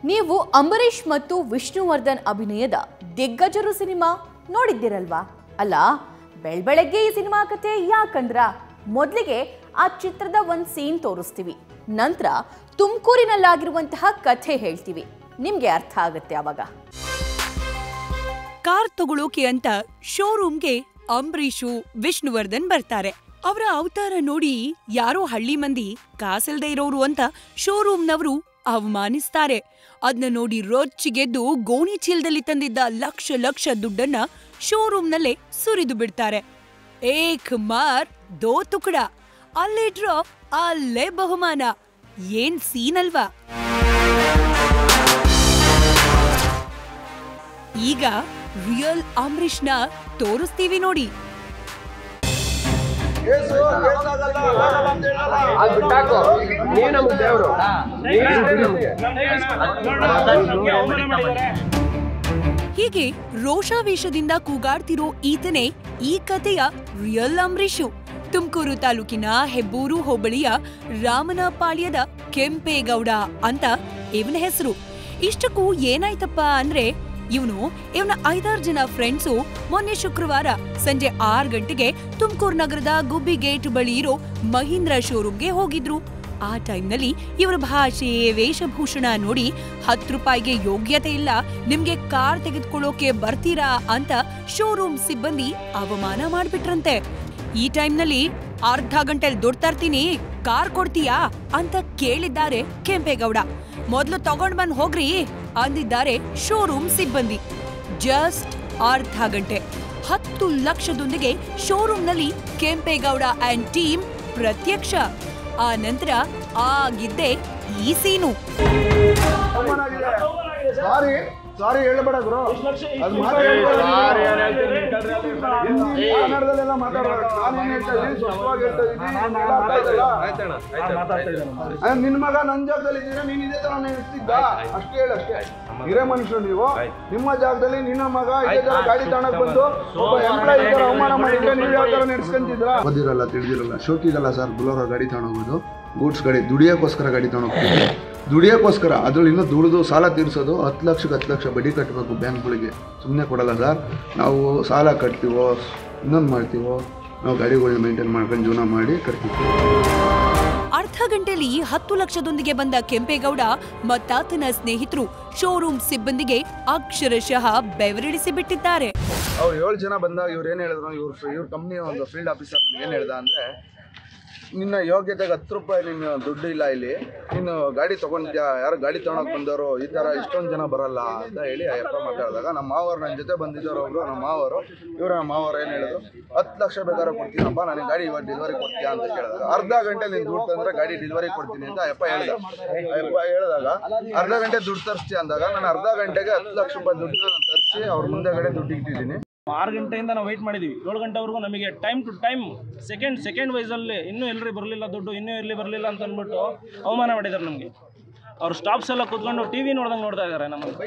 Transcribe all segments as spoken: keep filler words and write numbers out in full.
ನೀವು ಅಂಬರೀಷ್ ಮತ್ತು ವಿಷ್ಣುವರ್ಧನ್ ಅಭಿನಯದ ದಿಗ್ಗಜರು ಸಿನಿಮಾ ನೋಡಿದ್ದೀರಲ್ವಾ? ಅಲ್ಲ, ಬೆಳಬೆಳಗ್ಗೆ ಈ ಸಿನಿಮಾ ಕಥೆ ಯಾಕಂದ್ರ ಮೊದಲಿಗೆ ಆ ಚಿತ್ರದ ಒಂದು ಸೀನ್ ತೋರಿಸ್ತೀವಿ, ನಂತರ ತುಮಕೂರಿನಲ್ಲಾಗಿರುವಂತಹ ಕಥೆ ಹೇಳ್ತೀವಿ. ನಿಮ್ಗೆ ಅರ್ಥ ಆಗುತ್ತೆ ಆವಾಗ. ಕಾರ್ ತಗೊಳ್ಳೋಕೆ ಅಂತ ಶೋರೂಮ್ಗೆ ಅಂಬರೀಷು ವಿಷ್ಣುವರ್ಧನ್ ಬರ್ತಾರೆ. ಅವರ ಅವತಾರ ನೋಡಿ ಯಾರೋ ಹಳ್ಳಿ ಮಂದಿ ಕಾಸಿಲ್ದೇ ಇರೋರು ಅಂತ ಶೋರೂಮ್ನವರು ಅವಮಾನಿಸ್ತಾರೆ. ಅದನ್ನ ನೋಡಿ ರೊಚ್ಚಿಗೆದ್ದು ಗೋಣಿ ಚೀಲದಲ್ಲಿ ತಂದಿದ್ದ ಲಕ್ಷ ಲಕ್ಷ ದುಡ್ಡನ್ನ ಶೋರೂಮ್ನಲ್ಲೇ ಸುರಿದು ಬಿಡ್ತಾರೆ. ಏಕ್ ಮಾರ್ ದೋ ತುಕಡ, ಅಲ್ಲಿಡ್ರೋ ಅಲ್ಲೇ ಬಹುಮಾನ. ಏನ್ ಸೀನ್ ಅಲ್ವಾ? ಈಗ ರಿಯಲ್ ಅಂಬರೀಷ್ನ ತೋರಿಸ್ತೀವಿ ನೋಡಿ. ಹೀಗೆ ರೋಷಾವೇಶದಿಂದ ಕೂಗಾಡ್ತಿರೋ ಈತನೇ ಈ ಕಥೆಯ ರಿಯಲ್ ಅಂಬರೀಷು. ತುಮಕೂರು ತಾಲೂಕಿನ ಹೆಬ್ಬೂರು ಹೋಬಳಿಯ ರಾಮನಪಾಳ್ಯದ ಕೆಂಪೇಗೌಡ ಅಂತ ಇವನ ಹೆಸರು. ಇಷ್ಟಕ್ಕೂ ಏನಾಯ್ತಪ್ಪ ಅಂದ್ರೆ, ಇವನು ಇವನ ಐದಾರು ಜನ ಫ್ರೆಂಡ್ಸು ಮೊನ್ನೆ ಶುಕ್ರವಾರ ಸಂಜೆ ಆರು ಗಂಟೆಗೆ ತುಮಕೂರು ನಗರದ ಗುಬ್ಬಿ ಗೇಟ್ ಬಳಿ ಇರೋ ಮಹೀಂದ್ರ ಶೋರೂಮ್ಗೆ ಹೋಗಿದ್ರು. ಆ ಟೈಮ್ನಲ್ಲಿ ಇವರ ಭಾಷೆ ವೇಷಭೂಷಣ ನೋಡಿ ಹತ್ತು ರೂಪಾಯಿಗೆ ಯೋಗ್ಯತೆ ಇಲ್ಲ, ನಿಮ್ಗೆ ಕಾರ್ ತೆಗೆದುಕೊಳ್ಳೋಕೆ ಬರ್ತೀರಾ ಅಂತ ಶೋರೂಮ್ ಸಿಬ್ಬಂದಿ ಅವಮಾನ ಮಾಡ್ಬಿಟ್ರಂತೆ. ಈ ಟೈಮ್ನಲ್ಲಿ ಅರ್ಧ ಗಂಟೆಲಿ ದುಡ್ಡು ತರ್ತೀನಿ, ಕಾರ್ ಕೊಡ್ತೀಯಾ ಅಂತ ಕೇಳಿದ್ದಾರೆ ಕೆಂಪೇಗೌಡ. ಮೊದ್ಲು ತಗೊಂಡ್ ಬಂದ್ ಹೋಗ್ರಿ ಅಂದಿದ್ದಾರೆ ಶೋರೂಮ್ ಸಿಬ್ಬಂದಿ. ಜಸ್ಟ್ ಅರ್ಧ ಗಂಟೆ ಹತ್ತು ಲಕ್ಷದೊಂದಿಗೆ ಶೋರೂಮ್ನಲ್ಲಿ ಕೆಂಪೇಗೌಡ ಅಂಡ್ ಟೀಮ್ ಪ್ರತ್ಯಕ್ಷ. ಆ ನಂತರ ಆಗಿದ್ದೆ ಈ ಸೀನು. ಸಾರಿ ಹೇಳಬೇಡ ಗುರು, ಅದು ಕನ್ನಡದಲ್ಲೆಲ್ಲ ಮಾತಾಡೋದು. ನಾನೇನ್ ಹೇಳ್ತಾ ಇದ್ದೀನಿ, ಸ್ವಚ್ಛವಾಗಿ ಹೇಳ್ತಾ ಇದ್ದೀನಿ. ನಿನ್ ಮಗ ನನ್ ಜಾಗದಲ್ಲಿ ಇದ್ದೀರಾ, ನೀನ್ ಇದೇ ತರ ನಡೆಸ್ತಿದ್ದ ಅಷ್ಟೇ ಹೇಳ. ಅಷ್ಟೇ ಹಿರೇ ಮನುಷ್ಯರು ನೀವು. ನಿಮ್ಮ ಜಾಗದಲ್ಲಿ ನಿನ್ನ ಮಗ ಇದೇ ತರ ಗಾಡಿ ತಗೊಂಡಕ್ ಬಂದು ಒಬ್ಬ ಎಂಪ್ಲಾಯಿ ತರ ಅವಮಾನ ಮಾಡಿದ್ರೆ ನೀವು ಯಾವ ತರ ನಡೆಸ್ಕೊಂತಿದ್ರ? ಓದಿರಲ್ಲ, ತಿಳಿದಿರಲ್ಲ, ಶೋಕಿಗಲ್ಲ ಸರ್ ಬುಲೋರೋ ಗಾಡಿ ತಗೊಂಡೋಗೋದು, ಗೂಡ್ಸ್ ಗಾಡಿ ದುಡಿಯೋಕ್ಕೋಸ್ಕರ ಗಾಡಿ ತಗೊಂಡೋಗ್ತಿದ್ವಿ. ದುಡಿಯೋಕ್ಕೋಸ್ಕರ ಅದ್ರಲ್ಲಿ ಇನ್ನೂ ದುಡಿದು ಸಾಲ ತೀರಿಸೋದು. ಹತ್ತು ಲಕ್ಷಕ್ಕೆ ಹತ್ತು ಲಕ್ಷ ಬಡ್ಡಿ ಕಟ್ಟಬೇಕು ಬ್ಯಾಂಕ್ಗಳಿಗೆ, ಸುಮ್ಮನೆ ಕೊಡಲ್ಲ ಸರ್. ನಾವು ಸಾಲ ಕಟ್ತೀವೋ ಇನ್ನೊಂದು ಮಾಡ್ತೀವೋ, ನಾವು ಗಾಡಿಗಳನ್ನ ಮೇಂಟೈನ್ ಮಾಡ್ಕೊಂಡು ಜೀವನ ಮಾಡಿ ಕಟ್ತೀವಿ. ಅರ್ಧ ಗಂಟೆಯಲ್ಲಿ ಹತ್ತು ಲಕ್ಷದೊಂದಿಗೆ ಬಂದ ಕೆಂಪೇಗೌಡ ಮತ್ತಾತನ ಸ್ನೇಹಿತರು ಶೋರೂಮ್ ಸಿಬ್ಬಂದಿಗೆ ಅಕ್ಷರಶಃ ಬೆವರಿಳಿಸಿ ಬಿಟ್ಟಿದ್ದಾರೆ. ಅವ್ರು ಏಳು ಜನ ಬಂದಾಗ ಇವ್ರು ಏನು ಹೇಳಿದ್ರು, ಇವ್ರು ಇವ್ರ ಕಂಪ್ನಿ ಒಂದು ಫೀಲ್ಡ್ ಆಫೀಸರ್ ಏನು ಹೇಳ್ದ ಅಂದರೆ, ನಿನ್ನ ಯೋಗ್ಯತೆಗೆ ಹತ್ತು ರೂಪಾಯಿ ನಿನ್ನ ದುಡ್ಡು ಇಲ್ಲ, ಇಲ್ಲಿ ನೀನು ಗಾಡಿ ತೊಗೊಂಡ್ಯಾ, ಯಾರು ಗಾಡಿ ತೊಗೊಳಕ್ಕೆ ಬಂದವರು ಈ ಥರ ಇಷ್ಟೊಂದು ಜನ ಬರಲ್ಲ ಅಂತ ಹೇಳಿ ಅಯ್ಯಪ್ಪ ಮಾತಾಡಿದಾಗ, ನಮ್ಮ ಮಾವರು ನನ್ನ ಜೊತೆ ಬಂದಿದ್ದವರು ಒಬ್ರು ನಮ್ಮ ಮಾವರು, ಇವರು ನಮ್ಮ ಮಾವರು ಏನು ಹೇಳಿದ್ರು, ಹತ್ತು ಲಕ್ಷ ಬೇಕಾದ್ರೆ ಕೊಡ್ತೀನಪ್ಪ, ನನಗೆ ಗಾಡಿ ಇವಾಗ ಡೆಲಿವರಿ ಕೊಡ್ತೀಯಾ ಅಂತ ಕೇಳಿದಾಗ, ಅರ್ಧ ಗಂಟೆ ನೀನು ದುಡ್ಡು ತಂದರೆ ಗಾಡಿ ಡೆಲಿವರಿ ಕೊಡ್ತೀನಿ ಅಂತ ಅಯ್ಯಪ್ಪ ಹೇಳಿದ. ಅಯ್ಯಪ್ಪ ಹೇಳಿದಾಗ ಅರ್ಧ ಗಂಟೆ ದುಡ್ಡು ತರಿಸ್ತೀಯ ಅಂದಾಗ, ನಾನು ಅರ್ಧ ಗಂಟೆಗೆ ಹತ್ತು ಲಕ್ಷ ರೂಪಾಯಿ ದುಡ್ಡು ನಾನು ತರಿಸಿ ಅವ್ರ ಮುಂದೆಗಡೆ ದುಡ್ಡು ಇಟ್ಟಿದ್ದೀನಿ. ಆರು ಗಂಟೆಯಿಂದ ನಾವು ವೆಯ್ಟ್ ಮಾಡಿದ್ದೀವಿ, ಏಳು ಗಂಟೆವರೆಗೂ ನಮಗೆ time to time second second ವೈಸಲ್ಲಿ ಇನ್ನೂ ಎಲ್ಲರೂ ಬರಲಿಲ್ಲ ದುಡ್ಡು, ಇನ್ನೂ ಎಲ್ಲಿ ಬರಲಿಲ್ಲ ಅಂತ ಅಂದ್ಬಿಟ್ಟು ಅವಮಾನ ಮಾಡಿದ್ದಾರೆ ನಮಗೆ. ಅವ್ರು ಸ್ಟಾಫ್ಸ್ ಎಲ್ಲ ಕೂತ್ಕೊಂಡು ಟಿ ವಿ ನೋಡ್ದಂಗೆ ನೋಡ್ತಾ ಇದ್ದಾರೆ ನಮಗೆ.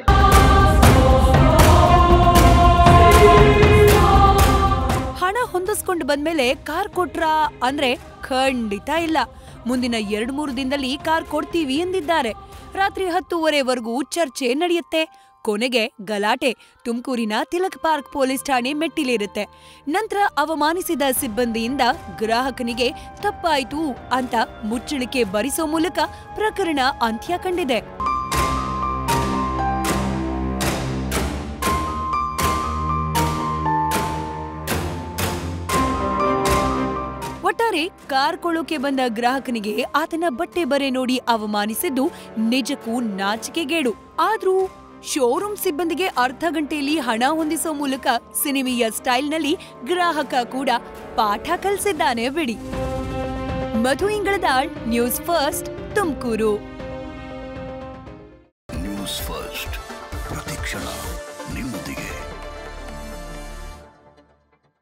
ಹಣ ಹೊಂದಿಸ್ಕೊಂಡು ಬಂದ್ಮೇಲೆ ಕಾರ್ ಕೊಟ್ರಾ ಅಂದ್ರೆ ಖಂಡಿತ ಇಲ್ಲ. ಮುಂದಿನ ಎರಡು ಮೂರು ದಿನದಲ್ಲಿ ಕಾರ್ ಕೊಡ್ತೀವಿ ಎಂದಿದ್ದಾರೆ. ರಾತ್ರಿ ಹತ್ತೂವರೆವರೆಗೂ ಚರ್ಚೆ ನಡೆಯುತ್ತೆ. ಕೊನೆಗೆ ಗಲಾಟೆ ತುಮಕೂರಿನ ತಿಲಕ್ ಪಾರ್ಕ್ ಪೊಲೀಸ್ ಠಾಣೆ ಮೆಟ್ಟಿಲೇರುತ್ತೆ. ನಂತರ ಅವಮಾನಿಸಿದ ಸಿಬ್ಬಂದಿಯಿಂದ ಗ್ರಾಹಕನಿಗೆ ತಪ್ಪಾಯ್ತು ಅಂತ ಮುಚ್ಚಳಿಕೆ ಬರಿಸೋ ಮೂಲಕ ಪ್ರಕರಣ ಅಂತ್ಯ ಕಂಡಿದೆ. ಒಟ್ಟಾರೆ ಕಾರ್ ಕೊಳ್ಳೋಕೆ ಬಂದ ಗ್ರಾಹಕನಿಗೆ ಆತನ ಬಟ್ಟೆ ಬರೆ ನೋಡಿ ಅವಮಾನಿಸಿದ್ದು ನಿಜಕ್ಕೂ ನಾಚಿಕೆಗೇಡು. ಆದ್ರೂ ಶೋರೂಮ್ ಸಿಬ್ಬಂದಿಗೆ ಅರ್ಧ ಗಂಟೆಯಲ್ಲಿ ಹಣ ಹೊಂದಿಸೋ ಮೂಲಕ ಸಿನಿಮೀಯ ಸ್ಟೈಲ್ನಲ್ಲಿ ಗ್ರಾಹಕ ಕೂಡ ಪಾಠ ಕಲಿಸಿದ್ದಾನೆ ಬಿಡಿ. Madhu Ingaladal, news first, Tumakuru.